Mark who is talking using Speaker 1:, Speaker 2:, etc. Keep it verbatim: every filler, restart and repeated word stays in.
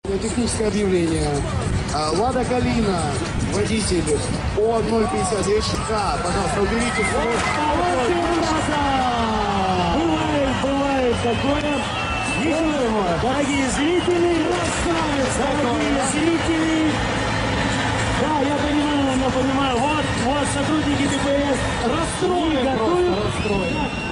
Speaker 1: Техническое объявление. А, Лада Калина, водитель О ноль пятьдесят ШК. Пожалуйста, уберите
Speaker 2: Бывает, бывает такое. Ничего, дорогие зрители, дорогие зрители. Да, я понимаю, я понимаю. Вот, вот сотрудники ДПС
Speaker 1: расстроены,
Speaker 2: готовят.
Speaker 1: расстроены.